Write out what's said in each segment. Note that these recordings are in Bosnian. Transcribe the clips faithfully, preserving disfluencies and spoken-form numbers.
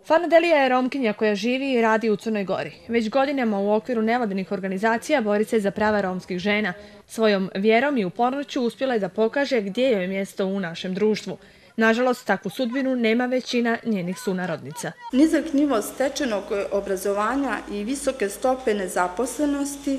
Farna Delija je Romkinja koja živi i radi u Crnoj Gori. Već godinama u okviru nevladinih organizacija bori se za prava romskih žena. Svojom vjerom i upornošću uspjela je da pokaže gdje joj je mjesto u našem društvu. Nažalost, takvu sudbinu nema većina njenih sunarodnica. Nizak nivo stečenog obrazovanja i visoke stope nezaposlenosti,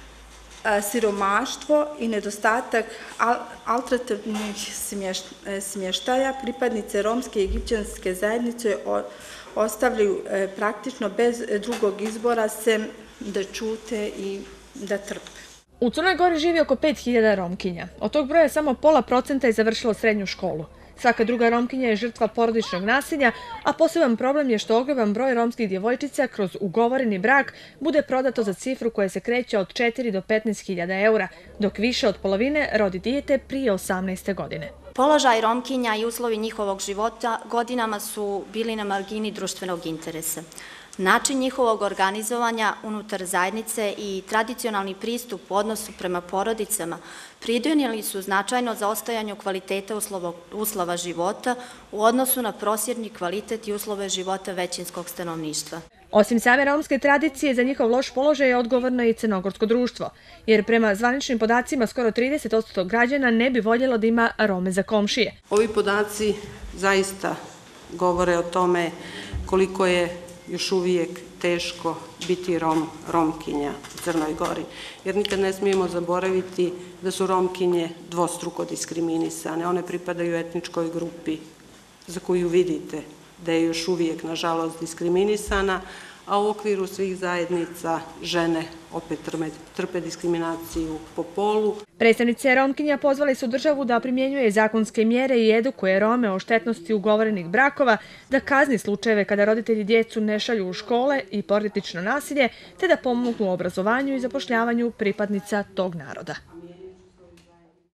siromaštvo i nedostatak alternativnih smještaja pripadnice romske i egipćanske zajednice ostavljaju praktično bez drugog izbora sem da ćute i da trpe. U Crnoj Gori živi oko pet hiljada Romkinja. Od tog broja samo pola procenta je završilo srednju školu. Svaka druga Romkinja je žrtva porodičnog nasilja, a poseban problem je što ogroman broj romskih djevojčica kroz ugovoreni brak bude prodato za cifru koja se kreće od četiri do petnaest hiljada eura, dok više od polovine rodi dijete prije osamnaeste godine. Položaj Romkinja i uslovi njihovog života godinama su bili na margini društvenog interesa. Način njihovog organizovanja unutar zajednice i tradicionalni pristup u odnosu prema porodicama pridonijeli su značajno zaostajanju kvaliteta uslova života u odnosu na prosječni kvalitet i uslove života većinskog stanovništva. Osim same romske tradicije, za njihov loš položaj je odgovorno i crnogorsko društvo, jer prema zvaničnim podacima skoro trideset posto građana ne bi voljelo da ima Rome za komšije. Ovi podaci zaista govore o tome koliko je još uvijek teško biti Rom, Romkinja u Crnoj Gori. Jer nikad ne smijemo zaboraviti da su Romkinje dvostruko diskriminisane. One pripadaju etničkoj grupi za koju vidite da je još uvijek, nažalost, diskriminisana, a u okviru svih zajednica žene opet trpe diskriminaciju po polu. Predstavnice Romkinja pozvali su državu da primjenjuje zakonske mjere i edukuje Rome o štetnosti ugovorenih brakova, da kazni slučajeve kada roditelji djecu ne šalju u škole i porodično nasilje, te da pomognu u obrazovanju i zapošljavanju pripadnica tog naroda.